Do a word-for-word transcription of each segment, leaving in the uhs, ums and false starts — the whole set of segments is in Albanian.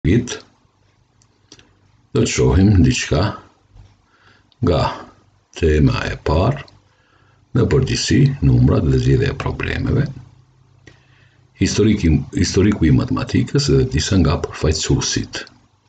vit do të shohim diçka nga tema e parë, në përgjithësi numrat dhe zgjedhja e problemeve, historiku i matematikës dhe disa nga përfaqësuesit.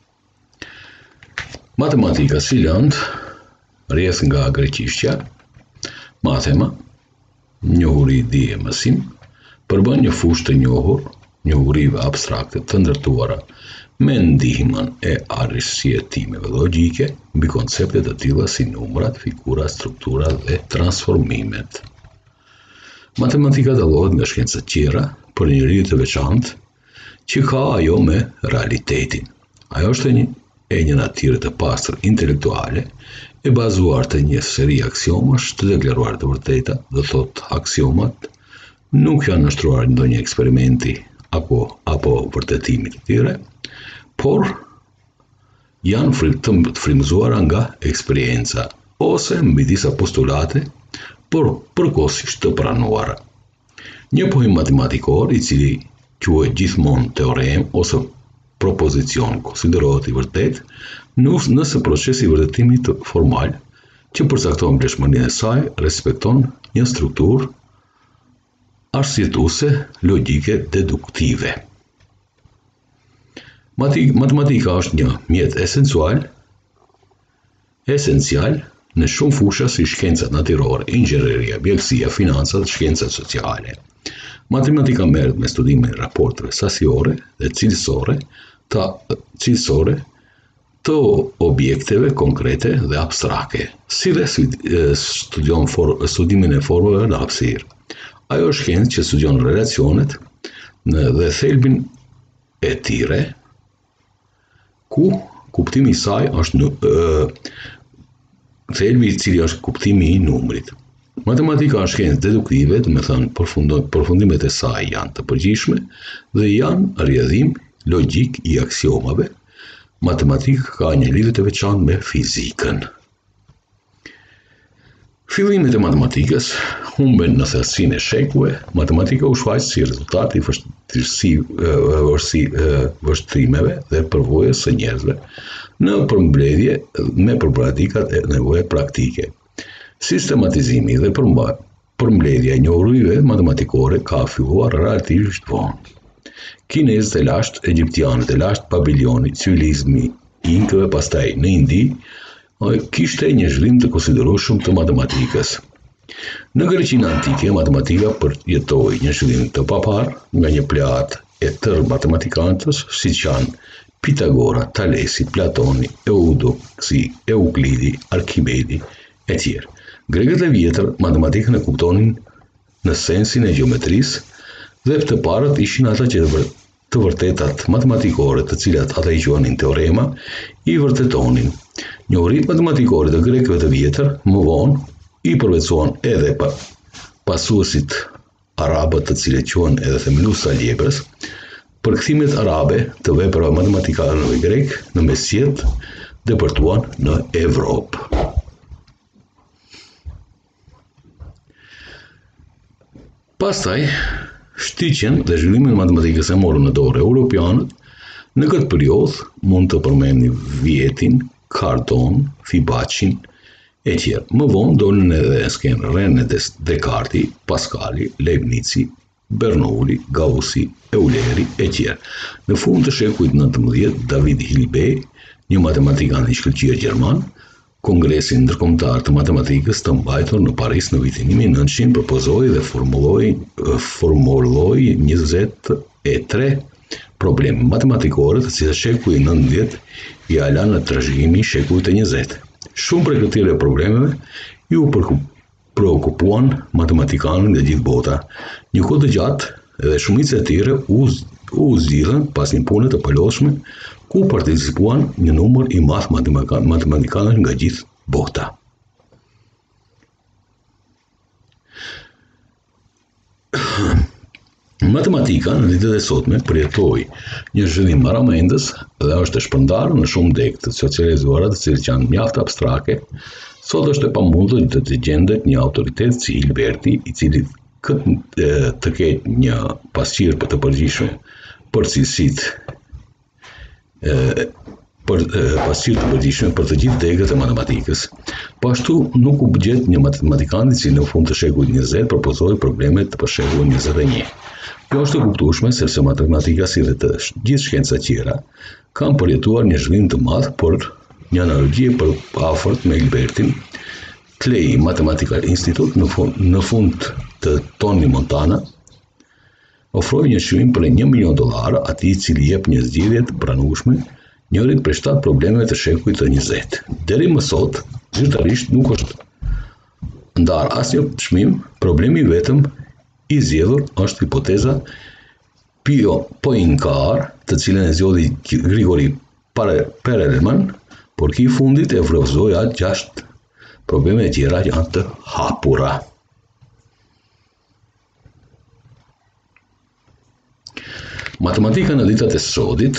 Matematika si lëndë rrjedh nga greqishtja, mathema, njohuri, dije, mësim, përbën një fushë të njohur, njohurive abstrakte të ndërtuara me ndihmën e arsyetimeve logjike mbi koncepte të tilla si numrat, figurat, strukturat dhe transformimet. Matematika dallohet nga shkencat tjera për një lidhje të veçantë që ka ajo me realitetin. Ajo është një e një natyre të pastër intelektuale, e bazuar të një seri aksiomash të deklaruar të vërteta, do thotë aksiomat nuk janë nështruar në ndonjë eksperimenti apo apo vërtetimi të tyre, por janë të frymëzuara nga eksperienca ose mbi disa postulate, por përkohësisht të pranuara. Një pohim matematikor i cili quhet gjithmonë teorem ose propozicion konsiderohet i vërtet nëse procesi i vërtetimit formal që përcakton vlefshmërinë e saj respekton një strukturë arsyetuese logjike deduktive. Matematika është një mjet esencial, esencial në shumë fusha si shkencat natyrore, inxhinieria, mjekësia, financat, shkencat sociale. Matematika merret me studimin e raporteve sasiore dhe cilësore të cilësore të objekteve konkrete dhe abstrakte, si dhe studion studimin e formave në hapësirë. Ajo është shkencë që studion relacionet dhe thelbin e tyre, ku kuptimi i saj është në thelbi i cili është kuptimi i numrit. Matematika është shkencë deduktive, do të thënë përfundimet e saj janë të përgjithshme dhe janë rrjedhim logjik i aksiomave. Matematika ka një lidhje të veçantë me fizikën. Fillimet e matematikës humben në thellësinë e shekujve. Matematika u shfaq si rezultat i vështrimeve dhe përvojës së njerëzve në përmbledhje me problematikat e nevojave praktike. Sistematizimi dhe përmbledhja e njohurive matematikore ka filluar relativisht vonë. Kinezët e lashtë, egjiptianët e lashtë, Babiloni, civilizmi i inkëve pastaj në Indi, kishte një zhvillim të konsiderueshëm të matematikës. Në Greqinë antike, matematika përjetoi një zhvillim të papar nga një plejatë e tërë matematikantësh, siç janë Pitagora, Talesi, Platoni, Eudoksi, Euklidi, Arkimedi e tjerë. Grekët e vjetër matematikën e kuptonin në sensin e gjeometrisë dhe të parët ishin ata që të vërtetat matematikore, të cilat ata i quanin teorema, i vërtetonin. Njohuritë matematikore të grekëve të vjetër më vonë i përvetësuan edhe pa pasuesit arabët, të cilët quhen edhe themelues të aljebrës, përkthimet arabe të veprave matematikanëve grek në mesjet depërtuan në Evropë. Pastaj, shtyqjen dhe zhvillimin e matematikës e morën në dorë europianët. Në këtë periudhë mund të përmendni Vietin, Cardon, Fibacin e tjerë. Më vonë dolën edhe në skenë René Descartes, Pascali, Leibnizi, Bernoulli, Gaussi, Euleri e tjerë. Në fund të shekullit nëntëmbëdhjetë, David Hilbert, një matematikan i shkëlqyer gjerman, Kongresin ndërkombëtar të matematikës të mbajtur në Paris në vitin një mijë e nëntëqind propozoi dhe formuloi formuloi njëzet e tre probleme matematikore të cilat shekulli i nëntëdhjetë i ala në trashëgimi i shekullit të njëzet. Shumë prej këtyre problemeve ju preokupuan matematikanët nga gjithë bota. Një kohë të gjatë edhe shumica e tyre u u zgjidhen pas një pune të përdorshme ku participuan një numër i madh matematikанësh nga gjithë bota. Matematika në ditët e sotme përjetoi një zhvillim marramendës dhe është e shpërndarë në shumë degë të socializuara, të cilët janë mjaft abstrakte. Sot është e pamundur të të gjendet një autoritet si Hilberti, i cili këtë të ketë një pasqyrë për të përgjithshme për cilësitë për pasqyrë të përgjithshme për të gjithë degët e matematikës. Po ashtu nuk u gjet një matematikant që në fund të shekullit njëzet propozoi problemet për shekullin njëzet e një. Kjo është e kuptueshme sepse matematika si dhe të gjithë shkencat tjera kanë përjetuar një zhvillim të madh, por një analogji e përafërt me Gilbertin Clay Mathematical Institute në fund, në fund të Tony Montana ofroi një çmim për një milion dollar atij i cili jep një zgjidhje të pranueshme njërit prej shtatë problemeve të shekullit të njëzet. Deri më sot, zyrtarisht nuk është ndarë asnjë çmim, problemi vetëm i zgjedhur është hipoteza Poincare, të cilën e zgjodhi Grigori Perelman, por ki i fundit e vlerësoi atë gjashtë probleme të tjera që janë të hapura. Matematika në ditët e sodit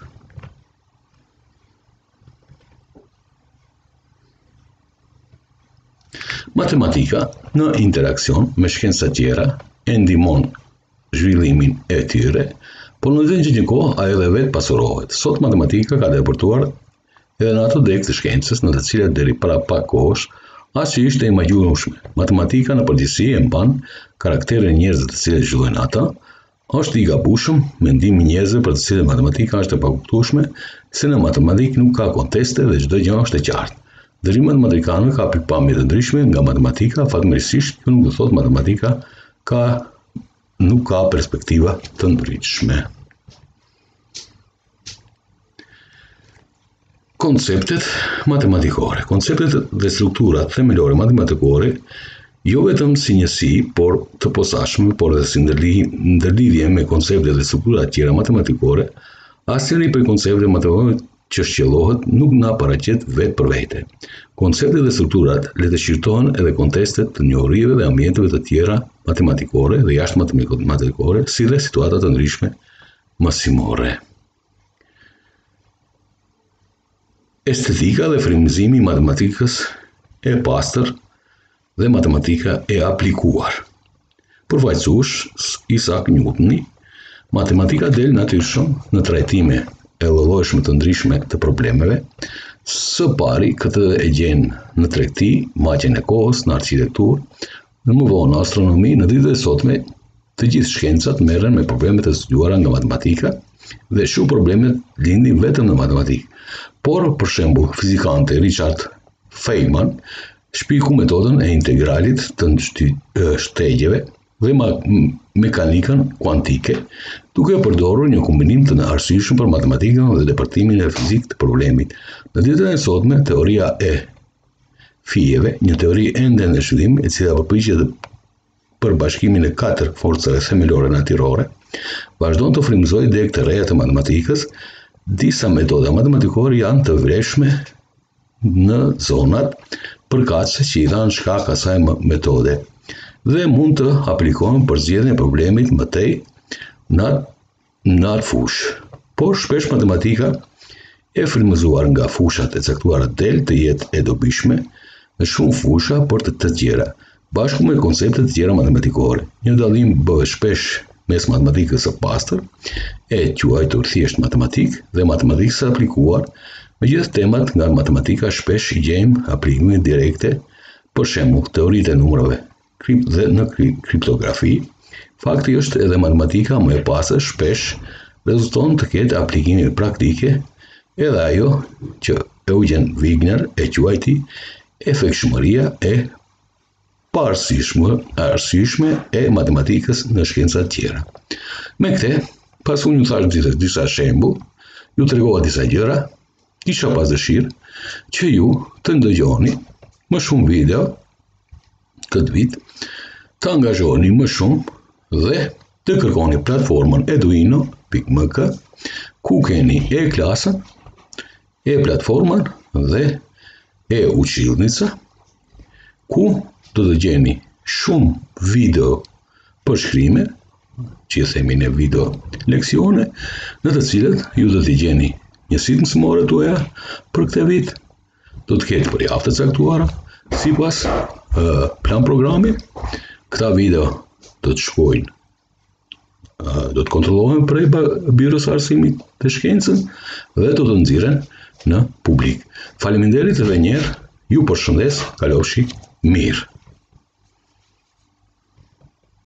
Matematika në interakcion me shkencat tjera e ndihmon zhvillimin e tyre, por në të njëjtën kohë ajo edhe vetë pasurohet. Sot matematika ka depërtuar edhe në ato degë të shkencës në të cilat deri para pak kohësh as që ishte imagjinueshme. Matematika në përgjithësi e mban karakterin e njerëzve të cilët zhvillojnë ata. Është i gabueshëm mendimi i njerëzve për të cilët matematika është e pakuptueshme, se në matematikë nuk ka konteste dhe çdo gjë është e qartë. Dërimi matematikanëve ka pikpamje të ndryshme nga matematika, fatmirësisht kjo nuk do thotë matematika ka nuk ka perspektiva të ndryshme. Konceptet matematikore. Konceptet dhe strukturat themelore matematikore jo vetëm si njësi, por të posaçme, por edhe si ndërlidhje me konceptet dhe strukturat tjera matematikore, asnjëri prej koncepteve matematikore që shqellohet nuk na paraqet vetë për vete. Konceptet dhe strukturat le të shqyrtohen edhe kontestet të njohurive dhe ambienteve të tjera matematikore dhe jashtë matematikore, si dhe situata të ndryshme mësimore. Estetika dhe frymëzimi i matematikës e pastër dhe matematika e aplikuar. Përfaqësues Isaac Newtoni, matematika del natyrshëm në trajtime e lloj-llojshme të ndryshme të problemeve. Së pari këtë e gjen në tregti, matjen e kohës, në arkitekturë, në më vonë në astronomi. Në ditët e sotme të gjithë shkencat merren me problemet e studiuara nga matematika dhe shumë problemet lindin vetëm në matematikë. Por për shembull fizikanti Richard Feynman shpiku metodën e integralit të shtegjeve dhe mekanikën kuantike, duke përdorur një kombinim të arsyeshëm për matematikën dhe depërtimin e fizikë të problemit. Në ditën e sotme, teoria e fijeve, një teori ende në zhvillim, e cila përpiqet për bashkimin e katër forcave themelore natyrore, vazhdon të frymëzojë degë të reja të matematikës. Disa metoda matematikore janë të vlefshme në zonat përkatëse që i dhanë shkak asaj metode dhe mund të aplikohen për zgjedhjen e problemit më tej në atë fushë. Por shpesh matematika e frymëzuar nga fushat e caktuara del të jetë e dobishme në shumë fusha për të të tjera, bashku me koncepte të tjera matematikore. Një dallim bëhet shpesh mes matematikës së pastër, e quajtur thjesht matematikë, dhe matematikës së aplikuar. Me gjithë temat nga matematika shpesh i gjejmë aplikime direkte, për shembull teoritë e numrave dhe në kriptografi. Fakti është edhe matematika më e pastër shpesh rezulton të ketë aplikime praktike, edhe ajo që Eugen Wigner e quajti efektshmëria e paarsyeshme e matematikës në shkencat tjera. Me këtë, pas unë ju thash disa, disa shembull, ju tregova disa gjëra, kisha pas dëshirë që ju të ndëgjoni më shumë video këtë vit, të angazhoni më shumë dhe të kërkoni platformën eduino pikë m k, ku keni e klasën, e platformën dhe e učilnica, ku do të gjeni shumë video përshkrime, që i themi në video leksione, në të cilët ju do të gjeni njësitë mësimore tuaja për këtë vit, do të ketë për javë të caktuara, sipas uh, plan programi. Këta video do të shkojnë do të kontrollohen prej Byrës së Arsimit të Shkencës dhe do të nxirren në publik. Faleminderit edhe një herë, ju përshëndes, kalofshi mirë.